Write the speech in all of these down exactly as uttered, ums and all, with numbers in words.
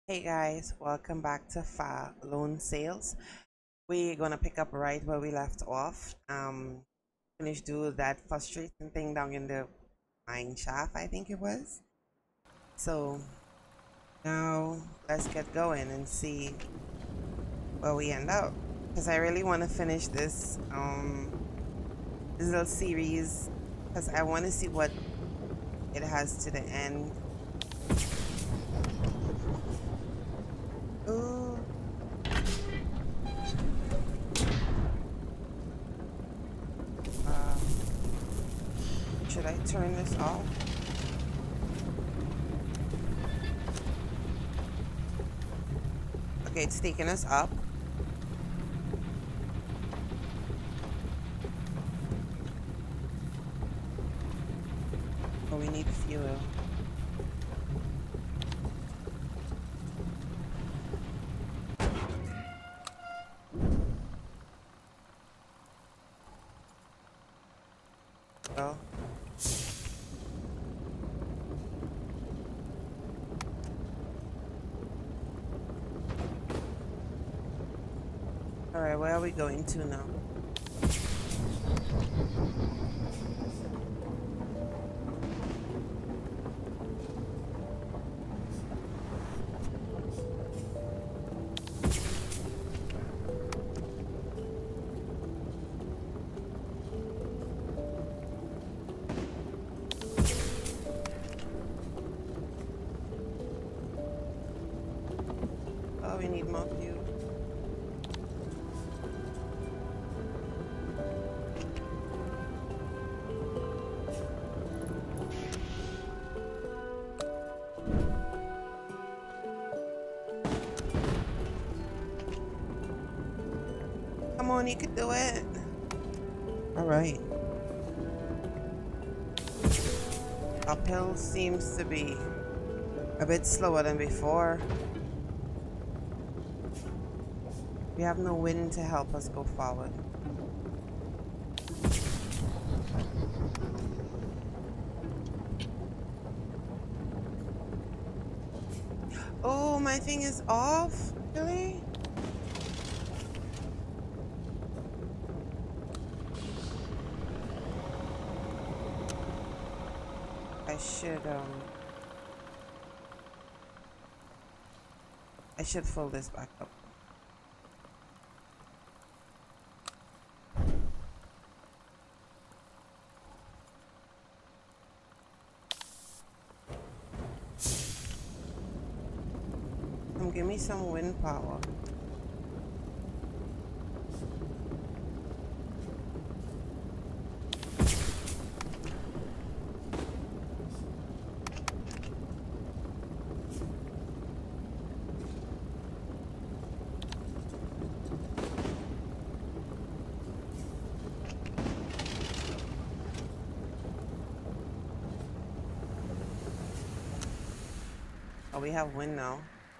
Hey guys, welcome back to Fa Loan Sales. We're gonna pick up right where we left off. Um, finish do that frustrating thing down in the mine shaft, I think it was. So now let's get going and see where we end up. Because I really want to finish this um this little series because I want to see what it has to the end. Ooh. Uh, should I turn this off? Okay, it's taking us up. Oh, we need fuel. Well. Alright, where are we going to now? Oh, we need more fuel. Come on, you can do it. All right. Uphill seems to be a bit slower than before. We have no wind to help us go forward. Oh, my thing is off? Really? I should, um... I should fill this back up. Come give me some wind power. Oh, we have wind now.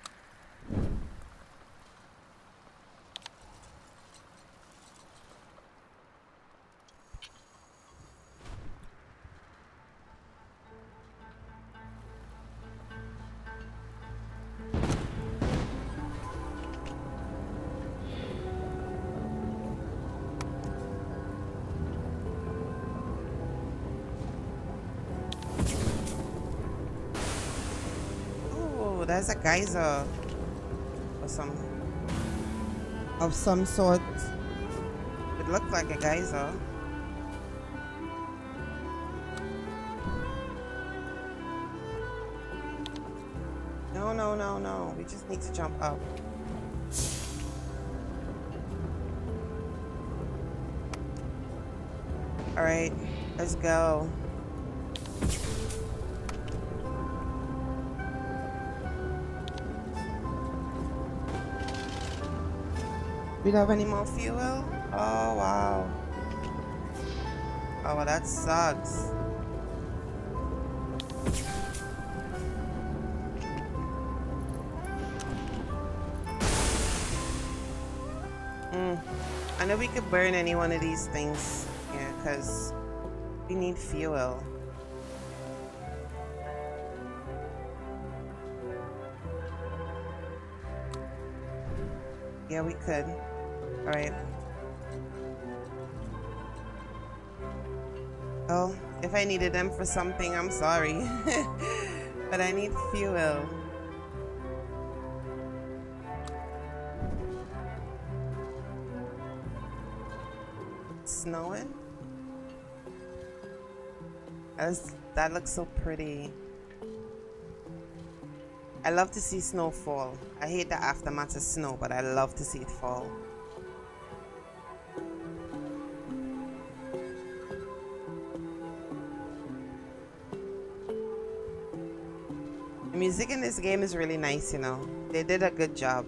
There's a geyser or some of some sort. It looked like a geyser. No, no, no, no. We just need to jump up. All right, let's go. We don't have any more fuel? Oh, wow. Oh, well, that sucks. Mm. I know we could burn any one of these things here because we need fuel. Yeah, we could. All right. Oh, if I needed them for something, I'm sorry. But I need fuel. It's snowing? That's, that looks so pretty. I love to see snow fall. I hate the aftermath of snow, but I love to see it fall. The music in this game is really nice, you know. They did a good job.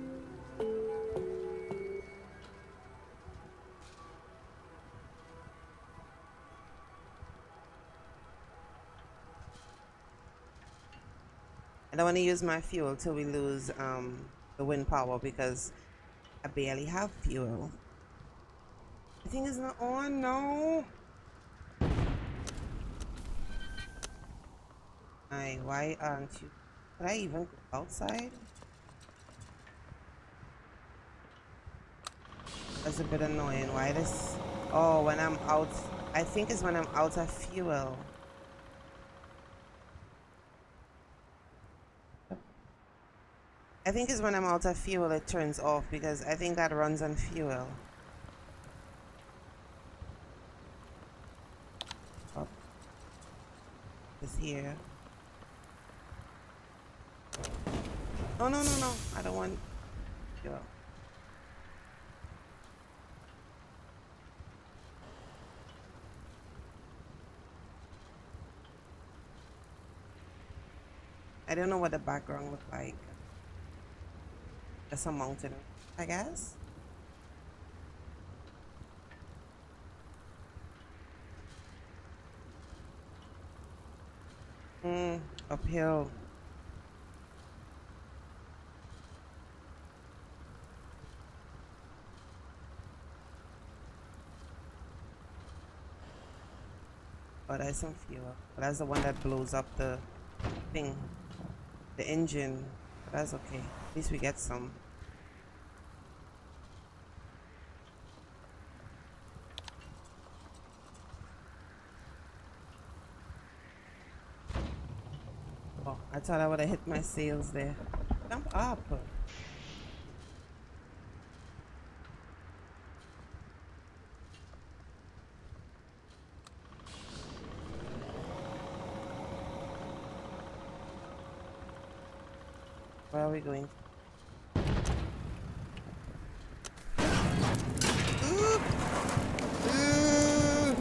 I don't want to use my fuel till we lose um, the wind power because I barely have fuel. The thing is not on, no. Aye, why aren't you? Could I even go outside? That's a bit annoying. Why this? Oh, when I'm out, I think it's when I'm out of fuel. I think it's when I'm out of fuel it turns off because I think that runs on fuel. Oh. It's here. No, no, no, no. I don't want fuel. I don't know what the background looked like. There's a mountain, I guess. Hmm, uphill. Oh, there's some fuel. But that's the one that blows up the thing, the engine. But that's okay. At least we get some. Oh, I thought I would have hit my sails there. Jump up. Where are we going? Ooh. Ooh.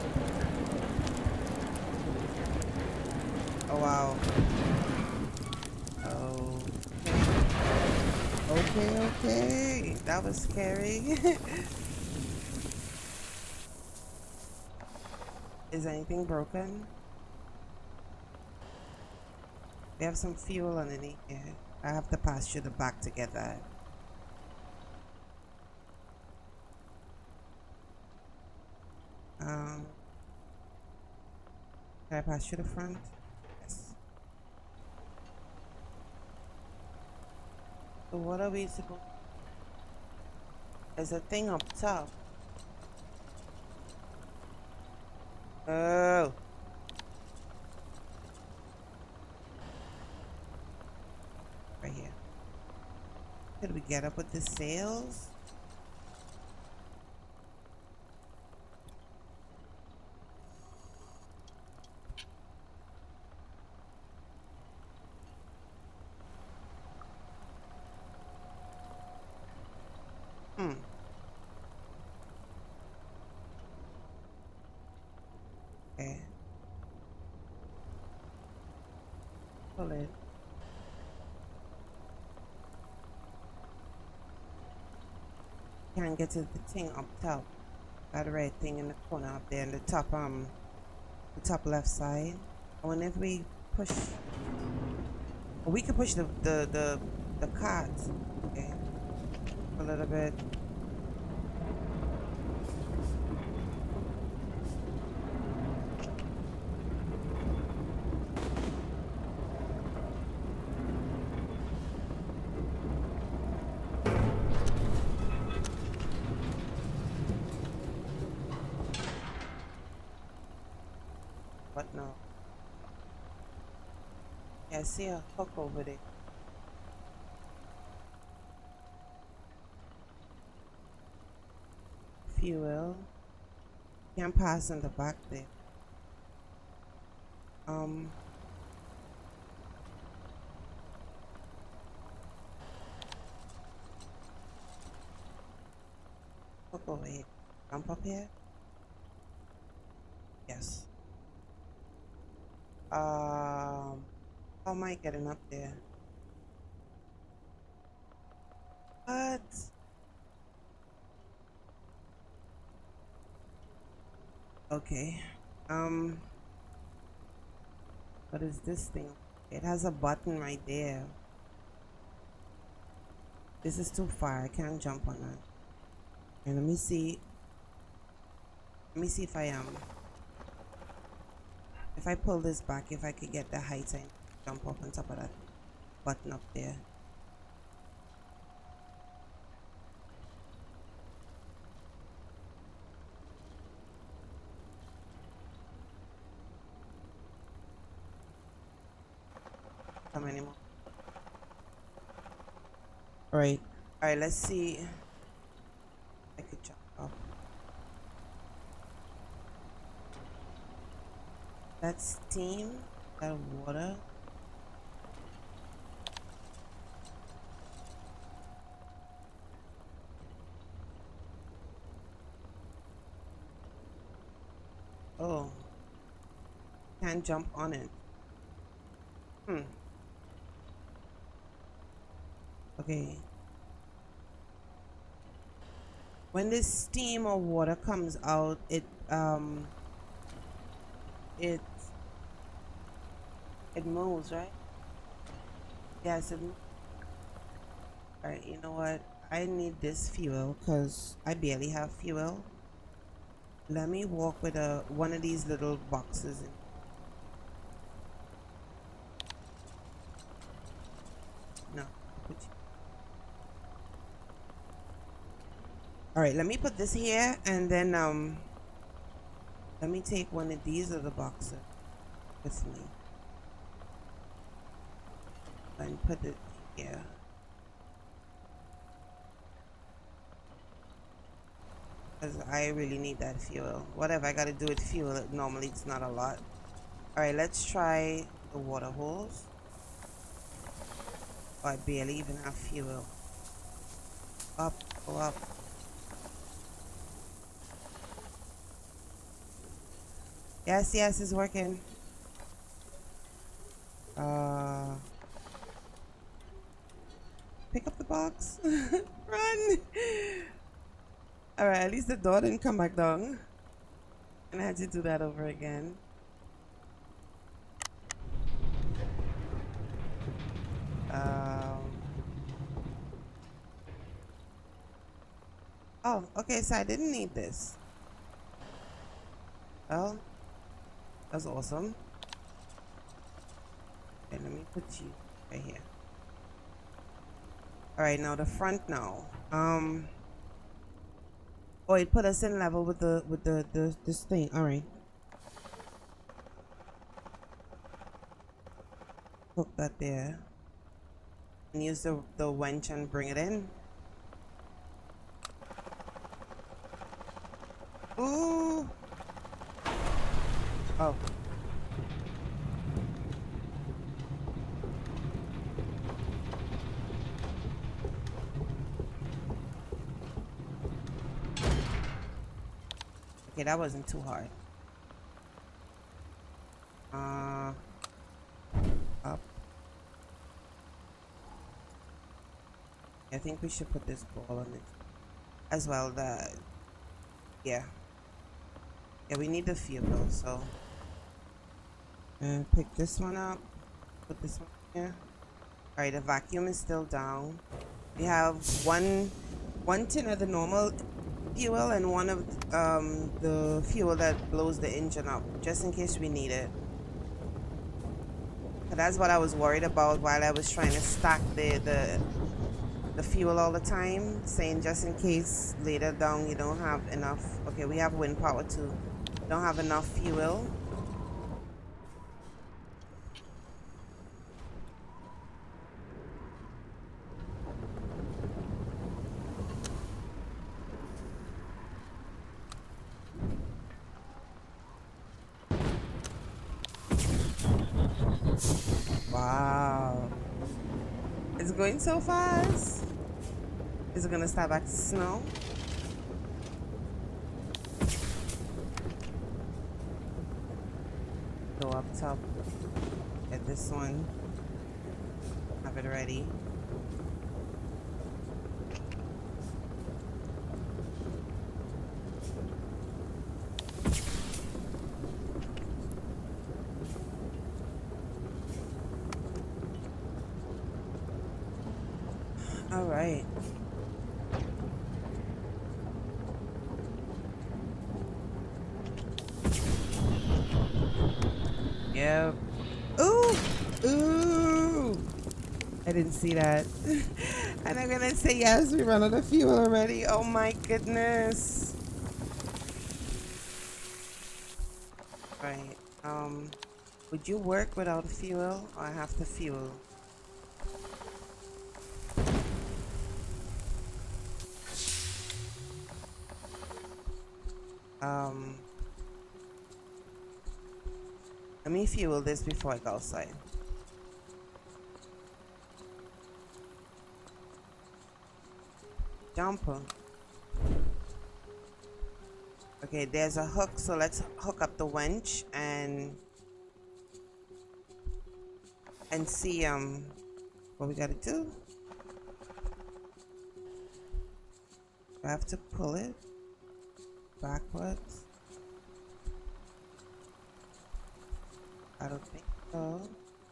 Oh wow. Oh. Okay, okay. That was scary. Is anything broken? We have some fuel underneath here. I have to pass through the back to get that. Um, can I pass through the front? Yes. So what are we supposed to? There's a thing up top. Oh. Right here. Could we get up with the sails? Hmm. Okay. Pull it. Can't get to the thing up top. That red thing in the corner up there in the top um the top left side. I wonder if we push we could push the the the, the carts. Okay. A little bit. now. Yeah, I see a hook over there. Fuel. Can't pass in the back there. Um. Hook over here. Jump up here. Yes. Um. How am I getting up there? What? Okay. Um. What is this thing? It has a button right there. This is too far. I can't jump on that. And let me see. Let me see if I am. Um, if I pull this back, if I could get the height and jump up on top of that button up there. Come anymore. Alright. Alright, let's see. I could jump up. That steam, that water. Oh. Can't jump on it. Hmm. Okay. When this steam or water comes out, it um it it moves, right? Yes, it moves. Alright, you know what? I need this fuel because I barely have fuel. Let me walk with a one of these little boxes in. No. Alright, let me put this here and then um let me take one of these little boxes with me and put it here. Because I really need that fuel. Whatever I gotta do with fuel, it, normally it's not a lot. Alright, let's try the water hose. Oh, I barely even have fuel. Up, go up. Yes, yes, it's working. Uh, pick up the box. Run! Alright, at least the door didn't come back down. And I had to do that over again. Um. Oh, okay, so I didn't need this. Well, that's awesome. Okay, let me put you right here. Alright, now the front now. Um Oh, it put us in level with the with the, the this thing. Alright. Hook that there. And use the the winch and bring it in. Ooh. Oh. Okay, that wasn't too hard. Uh, up. I think we should put this ball on it as well. That, yeah, yeah, we need the fuel. So, and pick this one up. Put this one here. All right, the vacuum is still down. We have one, one tin of the normal fuel and one of um, the fuel that blows the engine up, just in case we need it. But that's what I was worried about while I was trying to stack the, the the fuel all the time, saying just in case later down you don't have enough. Okay, we have wind power too. Don't have enough fuel. It's going so fast. Is it gonna start back to snow? Go up top. Get this one. Have it ready. All right. Yep. Ooh, ooh. I didn't see that. And I'm gonna say yes, we run out of fuel already. Oh my goodness. Right. Um, would you work without fuel or I have to fuel? Um, let me fuel this before I go outside. Jumper. Okay, there's a hook, so let's hook up the winch and and see um what we gotta do. I have to pull it backwards. I don't think so.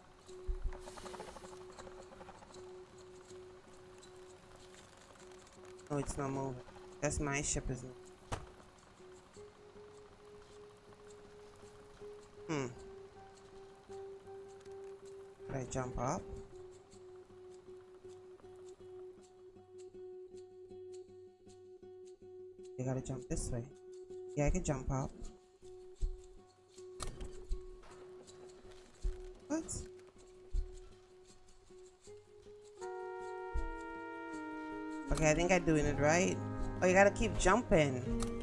No, it's not moving. That's my ship, isn't it? Hmm. Can I jump up? You gotta jump this way. Yeah, I can jump up. What? Okay, I think I'm doing it right. Oh, you gotta keep jumping.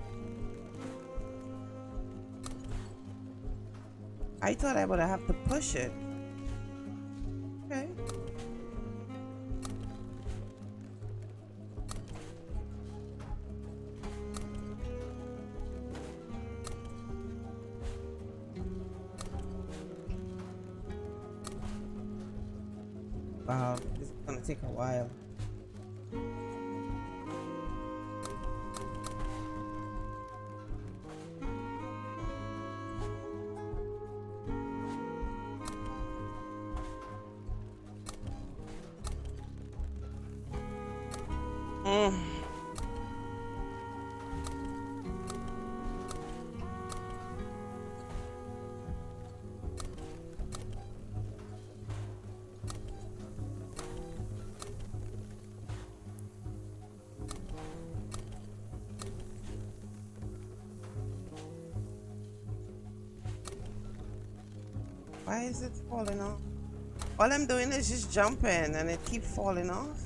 I thought I would have to push it. Okay. Wow, this is gonna take a while. Mm. Why is it falling off? All I'm doing is just jumping and it keeps falling off.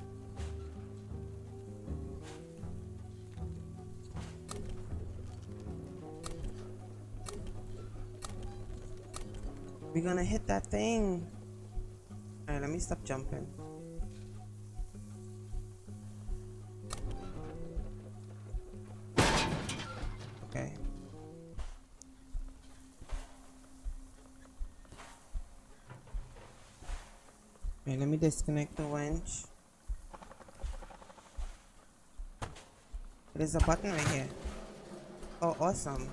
We're gonna hit that thing. Alright, let me stop jumping. Okay. Alright, let me disconnect the winch. There's a button right here. Oh, awesome.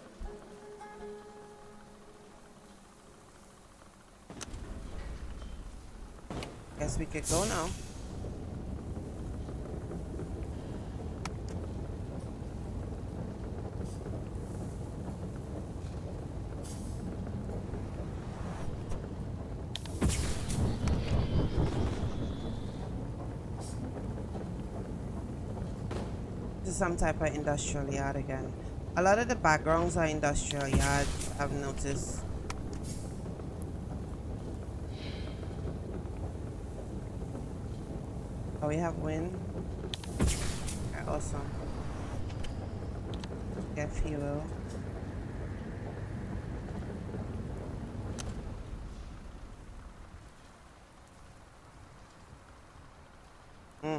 Guess we could go now. This is some type of industrial yard again. A lot of the backgrounds are industrial yards, I've noticed. Oh, we have wind. Okay, awesome. Get fuel. Mm.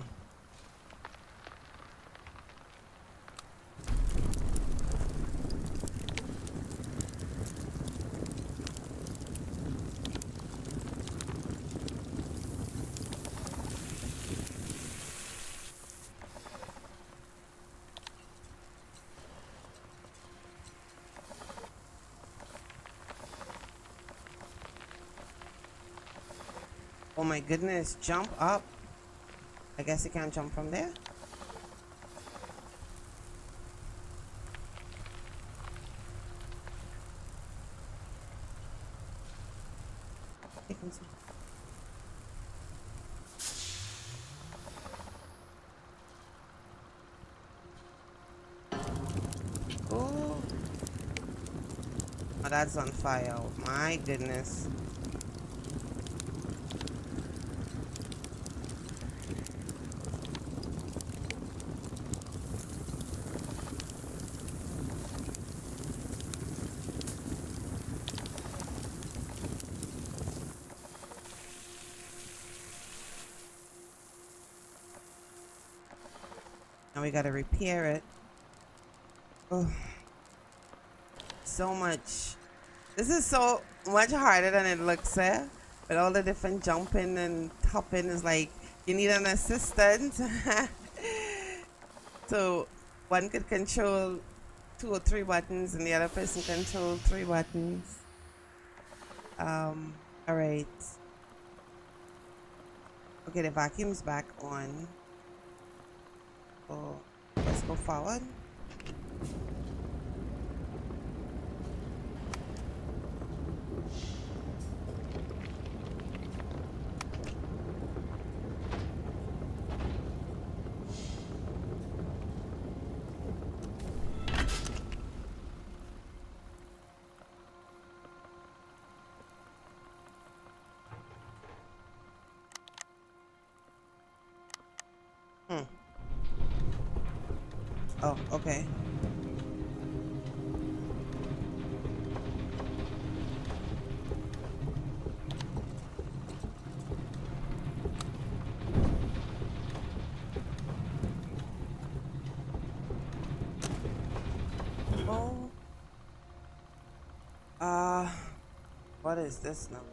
Oh my goodness, jump up. I guess you can't jump from there. You can see. Oh, oh, that's on fire. Oh, my goodness. Now we gotta repair it. Oh, so much. This is so much harder than it looks, eh? With all the different jumping and hopping, is like you need an assistant. So one could control two or three buttons, and the other person control three buttons. Um. All right. Okay, the vacuum's back on. So let's go forward. Hmm. Oh, okay. Oh. Uh, what is this now?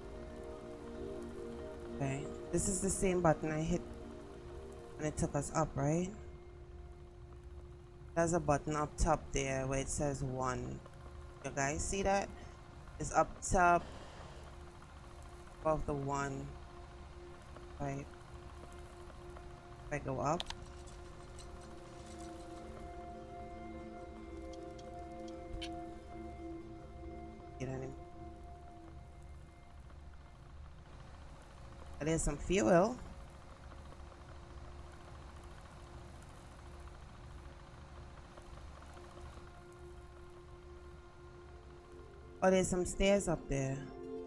Okay, this is the same button I hit and it took us up, right? There's a button up top there where it says one. You guys see that? It's up top above the one. Right. If I go up. Get any. There's some fuel. Oh, there's some stairs up there.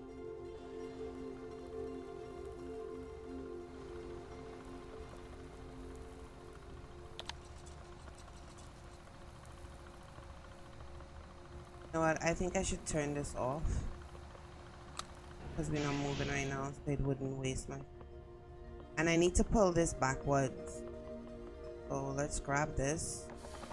You know what? I think I should turn this off. Because we're not moving right now, so it wouldn't waste my... And I need to pull this backwards. So let's grab this.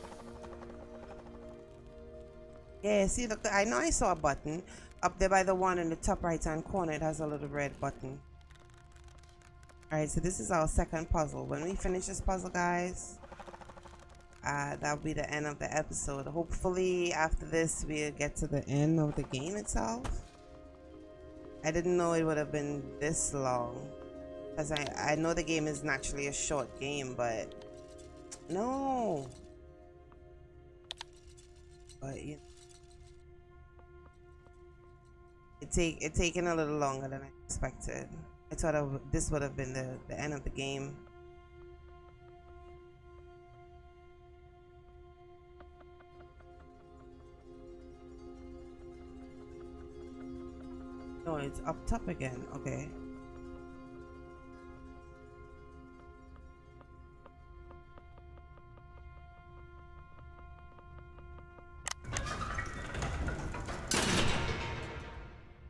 Yeah, see, look, I know I saw a button up there by the one in the top right hand corner. It has a little red button. Alright, so this is our second puzzle. When we finish this puzzle, guys, uh, that'll be the end of the episode. Hopefully after this we'll get to the end of the game itself. I didn't know it would have been this long, because I, I know the game is naturally a short game, but no. But you know, it take it taken a little longer than I expected. I thought I w this would have been the, the end of the game. No, it's up top again. Okay.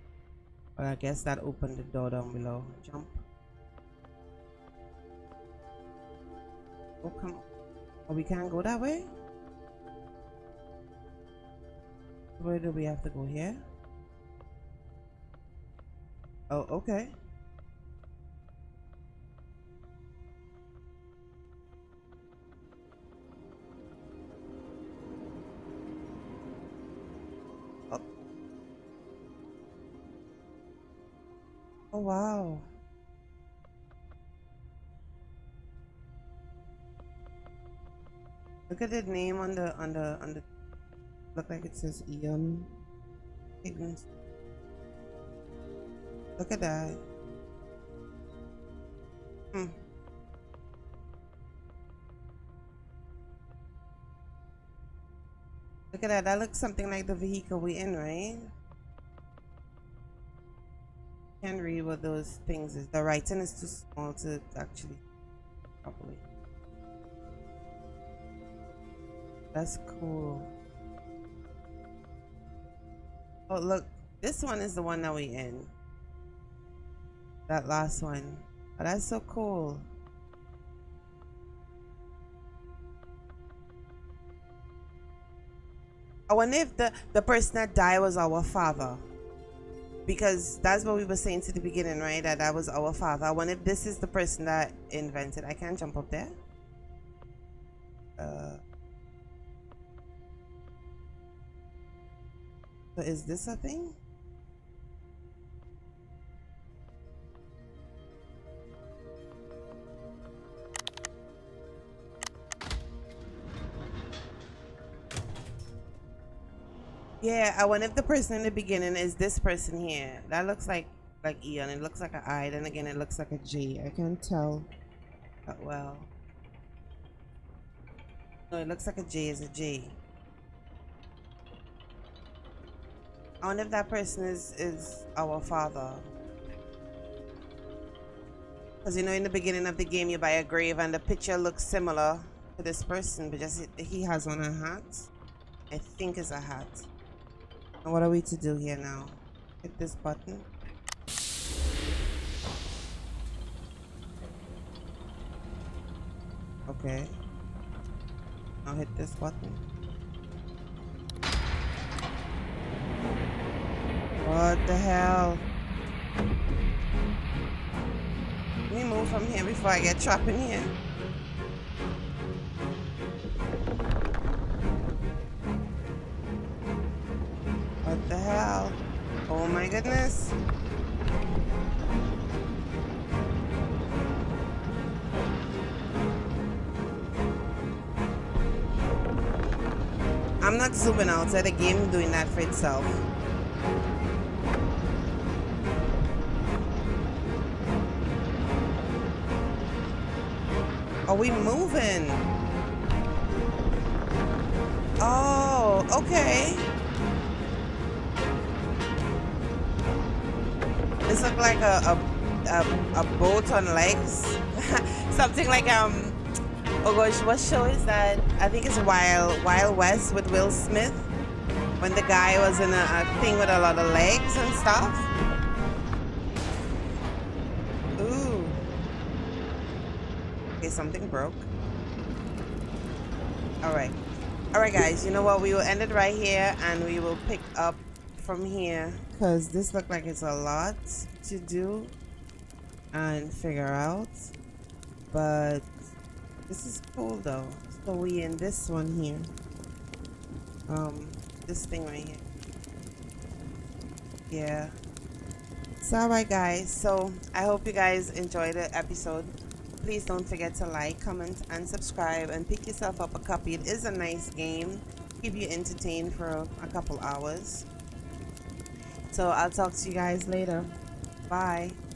Well, I guess that opened the door down below. Jump. Oh, come on. Oh, we can't go that way? Where do we have to go here? Oh, okay. Oh. Oh, wow. Look at the name on the on the on the look like it says Ian Higgins. Look at that. Hmm. Look at that. That looks something like the vehicle we in, right? Can't read what those things is. The writing is too small to actually properly. That's cool. Oh, look. This one is the one that we in. That last one. Oh, that's so cool. I wonder if the, the person that died was our father. Because that's what we were saying to the beginning, right? That that was our father. I wonder if this is the person that invented. I can't jump up there. Uh, so is this a thing? Yeah, I wonder if the person in the beginning is this person here. That looks like like Ian. It looks like an I. Then again, it looks like a J. I can't tell that well. No, it looks like a J is a J. I wonder if that person is is our father. Because you know, in the beginning of the game, you buy a grave, and the picture looks similar to this person, but just he has on a hat. I think it's a hat. And what are we to do here now? Hit this button. Okay. Now hit this button. What the hell? Let me move from here before I get trapped in here. What the hell? Oh my goodness. I'm not zooming out, so the game is doing that for itself. Are we moving? Oh, okay. This looks like a, a, a, a boat on legs. Something like, um, oh gosh, what show is that? I think it's Wild, Wild West with Will Smith. When the guy was in a, a thing with a lot of legs and stuff. Ooh. Okay, something broke. Alright. Alright guys, you know what? We will end it right here and we will pick up from here. Because this looks like it's a lot to do and figure out. But this is cool though. So we in this one here. Um, this thing right here. Yeah. So alright guys, so I hope you guys enjoyed the episode. Please don't forget to like, comment, and subscribe, and pick yourself up a copy. It is a nice game. Keep you entertained for a couple hours. So I'll talk to you guys later. Bye.